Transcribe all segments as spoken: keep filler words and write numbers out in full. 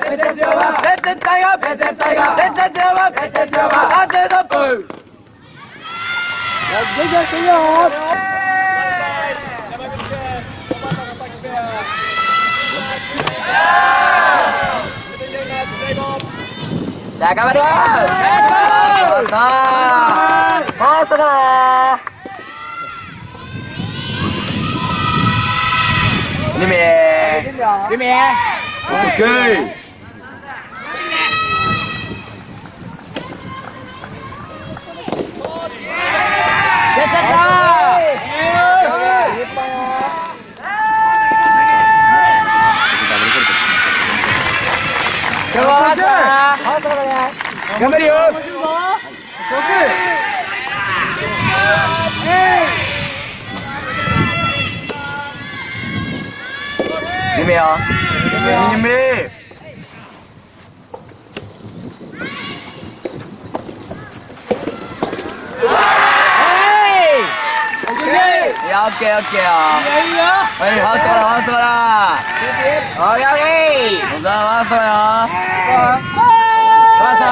Let's Tiger! Let's Tiger! Let's Tiger! Let's Tiger! Let's Tiger! Dạ các bạn đi. Đó. Hết rồi. Đi mẹ. Đi mẹ. Ok. Chết chết chết. Gambar요. Gimana? Nyembi. Ya oke oke ya. Hei, masuk lah, masuk lah. Oke oke. Udah masuk ya. Masa.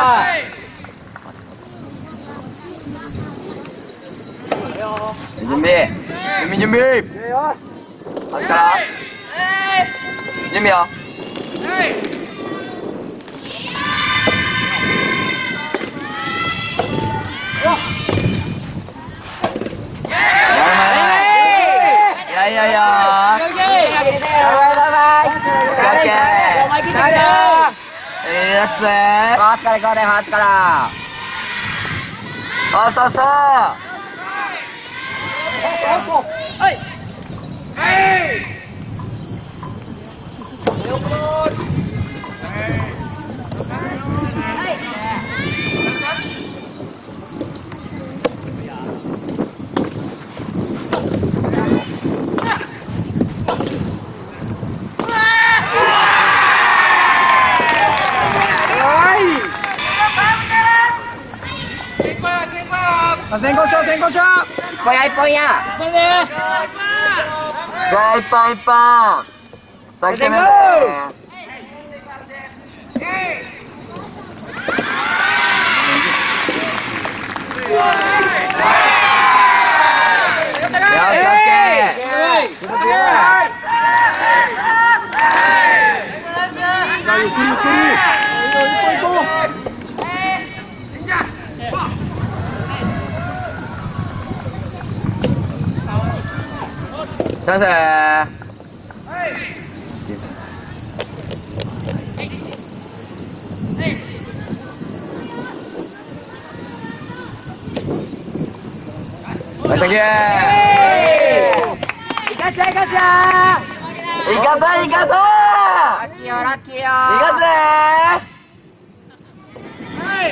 Nyembi. Nyembi nyembi. Sekarang. Nyembi ya. Ya ya ya. Pass kare kare hath kara. Pass pass. Hey. Hey. Tengo yo, tengo yo. Voy ahí, voy ya. Voy, voy, voy. Sáqueme. Ya, oke, oke. Selesai. Lagi ya. Ikaze, ikaze. Ikaze, ikaze. Rakio, rakio. Ikaze. Hey.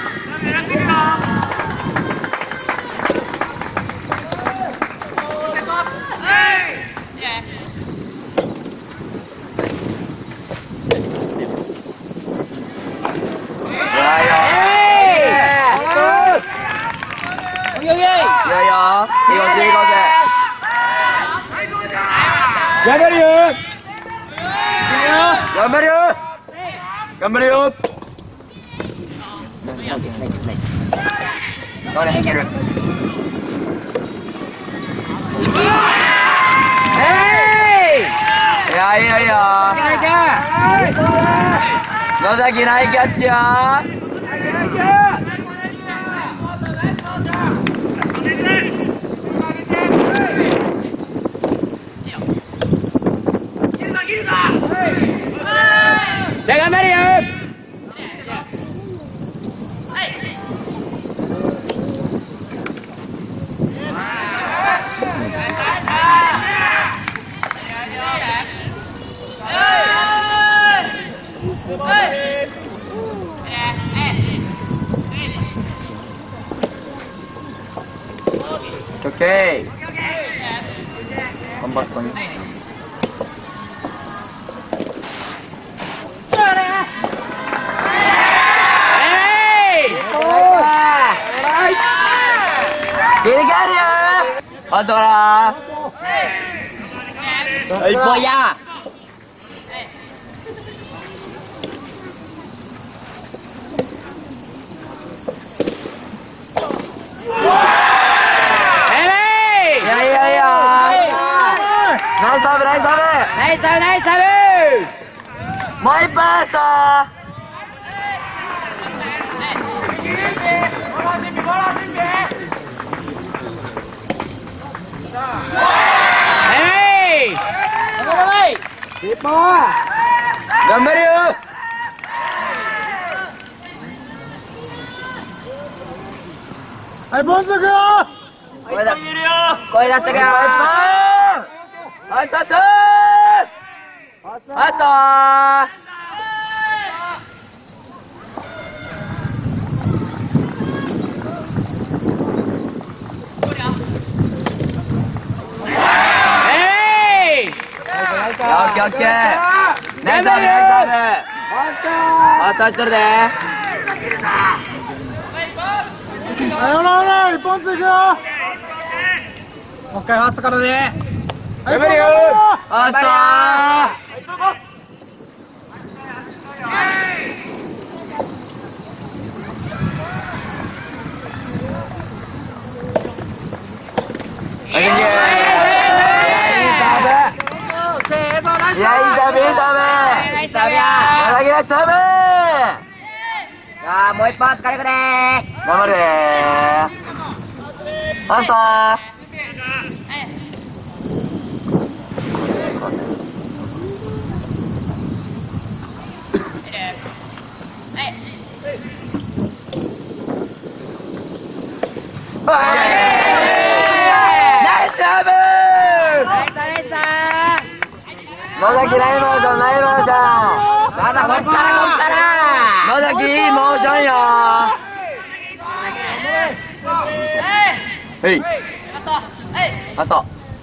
Ya ya, 이거지 이거지. gambar요. gambar요. gambar요. 너네 해결을. Hey! Ya ya ya. 너자기 나이겠죠? Jangan Mario. Oke. Kompak banget. Kiri kiri ya. Adora. Hey boya. イスサーブナイスサーブナイスサーブ。 もう一本スト頑張るよ。 はい、ボンズくよ。 声だ声出してくよ。はいさっすはいさオッケーオッケー。ナイスサーブナイスサーブ。あ、さっとるで。 はい、ほらほら、一本ついくよ。もう一回ファーストからで。はい、頑張るよ。 あったー。はい、元気。いや、いいサーブ、いいサーブ。 ナイスサーブや。 柳ナイスサーブ。 さあもう一本疲れくねー。 頑張れー。あしたー。ナイスサーブ。 ナイスナイス。 野崎ナイモーションナイモーション。 まだこっからこっから野崎いいモーションよー。はいあと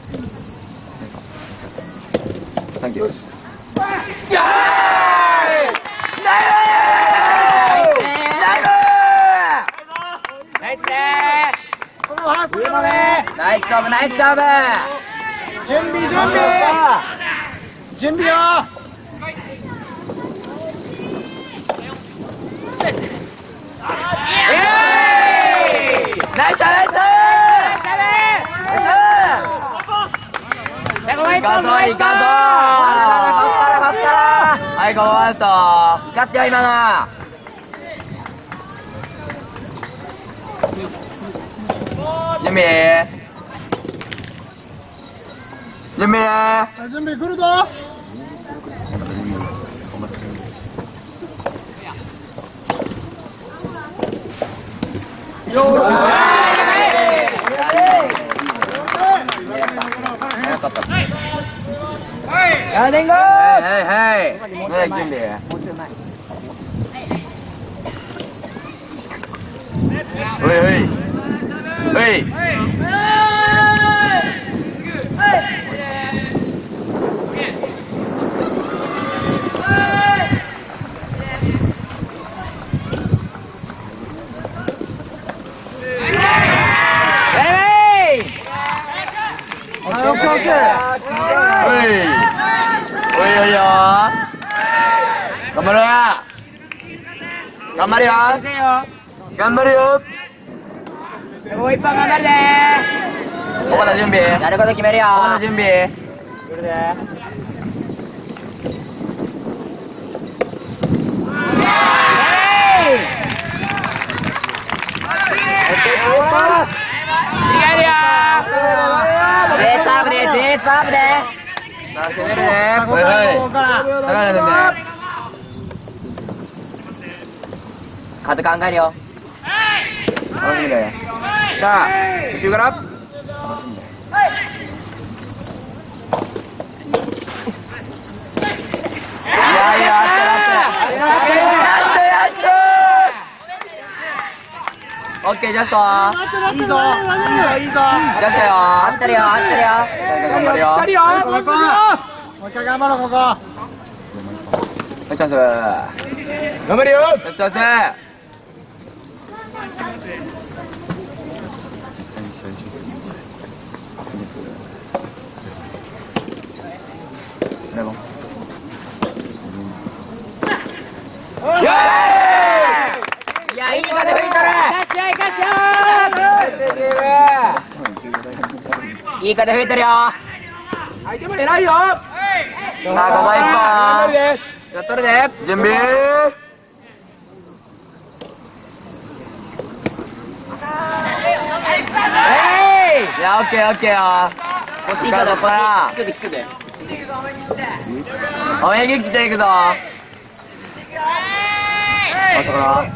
サンキュー。ジャーイナイムナイムナイスねこのファーストからで。 ー。ナイス勝負ナイス勝負。 準備準備。準備よ。 ナイスナイスナイス。いかそういかそう。はいここワースト。 いかすよ今の。 準備準備。 準備来るぞ。 やれんごー。 はいはいはい。野崎準備。おいおいおい。 はい、オッケーオッケー。 おいおいおいよ。頑張れ頑張るよ頑張るよ。 もう一本頑張るでー。 ここの準備。 やること決めるよここの準備。 来るで。 違うよー。ゼーサーブでゼーサーブで。 さあ攻めるね。はいはい。 ここからだからね。 数考えるよ。 楽しみだよ。さあ後ろから。いやいやあったらあったら。やったやったー。オッケージャスト。 いいぞいいぞいいぞ。 ジャストよ。 合ってるよ合ってるよ。 頑張るよ。 光よ。ここもう一回頑張ろうここ。 チャンス。頑張るよ。チャンスチャンス。 いやいい風吹いとる。いい風吹いてるよ。 相手も偉いよ。 さあここ一本やっとるで。 準備。いやオッケーオッケーよ。 腰いいかど腰低く低く。 思い切っていくぞ。あそこだ。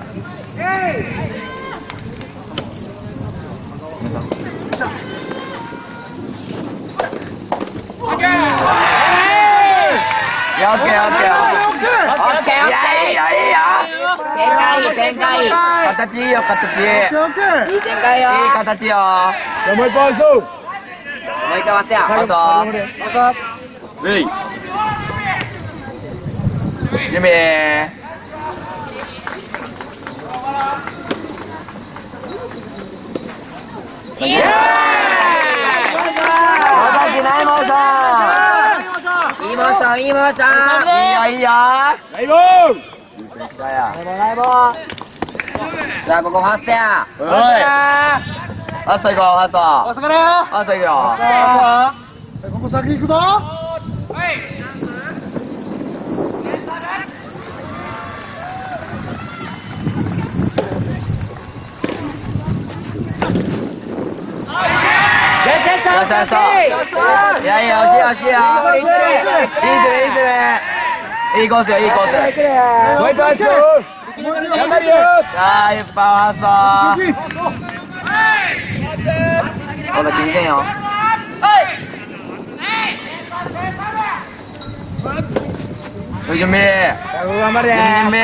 いやオッケーオッケーよ。 オッケーオッケー。 いやいいよいいよ。 展開いい展開いい。 形いいよ形。いいい展開よ。 い形よ。 もう一本そう。 もう一回回すよ。 あそう。うい。準備。イエーイ。ないモーション。 いいモーションいいモーション。 いいよいいよ。 ライボー。 さあここファーストや。 おい。ファースト行こうファースト。 あそこだよ。 ファースト行くよ。 ここ先行くぞ。 よしよしよし。いやいや惜しい惜しいよ。いい攻めいい攻め。いいコースよいいコース。 もう一本そう。頑張るよ。 さあいっぱいファースト。まだ気にせんよ。はい準備。 頑張れ。 準備。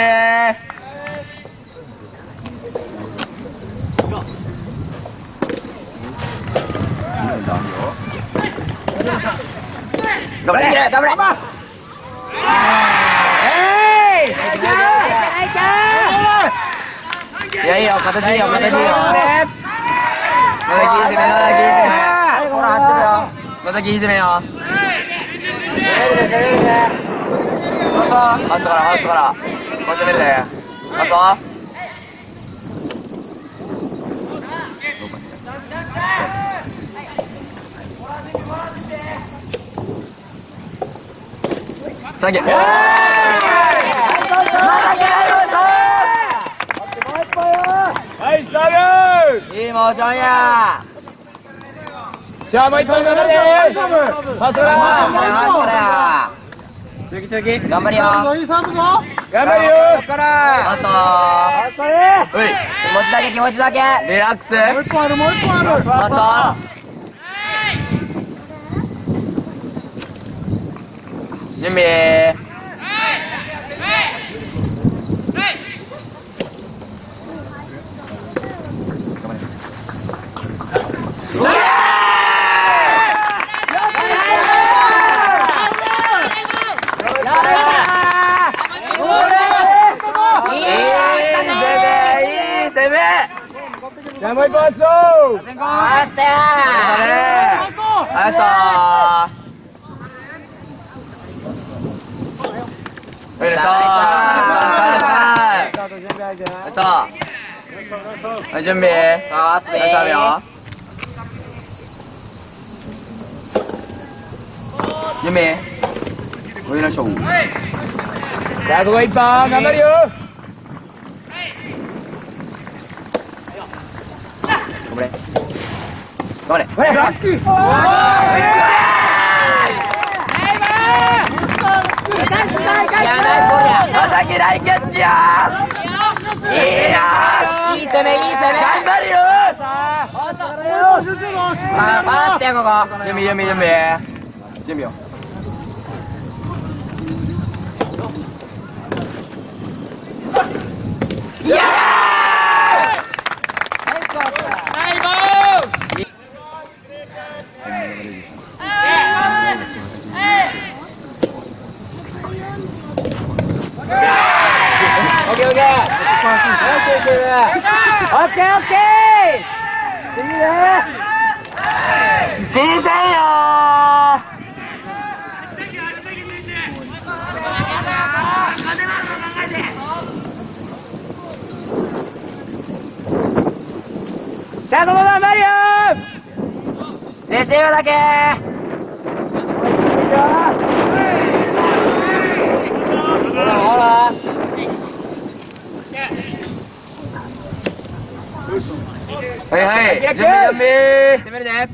頑張れ頑張れ。いやいいよ形いいよ形いいよ。まだ気にせめまだ気にせめ。ほら走ってるよ。まだ気にせめよ。ハウスからハウスからこう攻めるで。ハウスはサンキュー。 はいサーブ。 いいモーションや。 じゃあもう一本頑張れ。ファーストから。続き続き。 頑張るよ。 いいサーブぞ。頑張るよ。ここから。 あとうい気持ちだけ気持ちだけ。 リラックス。 もう一本あるもう一本ある。 あと準備。 じゃあもう一本そう。 ファーストや。 ありがとう。よいしょ。はい準備。 ファーストはいサーブよ。準備。よいしょ。 じゃあここ一本頑張るよ。 頑張れ。頑張れ。 ラッキー。 いやナイスボールや。 まさき大キャッチや。いいな。 いい攻めいい攻め。 頑張るよ。 集中のさあファーストやここ。 準備準備準備。準備よ。 いやオッケーオッケー。オッケーオッケーオッケー。いいね。 気にせんよ。 さあここ頑張るよ。レシーブだけ。 はいはい、準備準備。 攻めるね。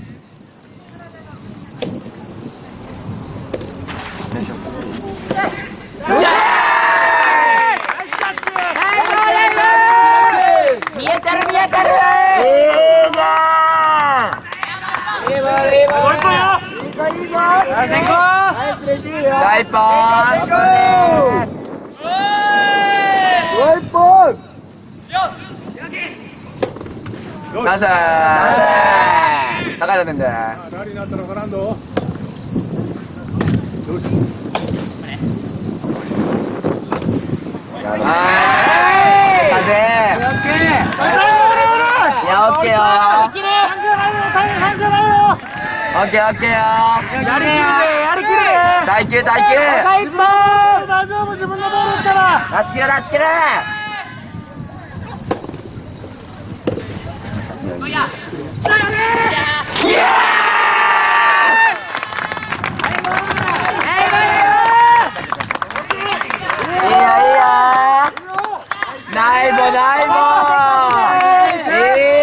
見えてる見えてる。 いいじゃん。 いいボールいいボール。いい子いい子。ナイスレシーブよ。 大ポン。 ワイポン。 ナイス。高いだねんで。 誰になったのかなんど。 はい。風。いや、オッケーよ。オッケーオッケーよ。 やりきるでやりきるで。 耐久耐久。 大丈夫自分のボールですから。 出し切れ出し切れ。いやー。いいよいいよ。ナイボナイボ。いいよ。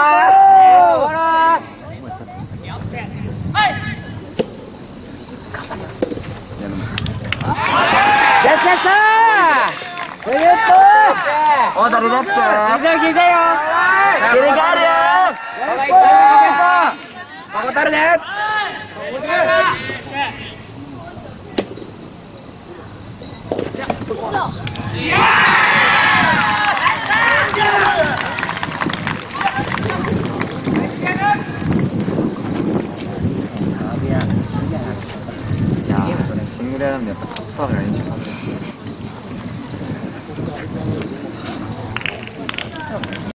お誰です？切り替えるよ。ここ誰で？シングル選んでやっぱカッサーがいいんじゃない？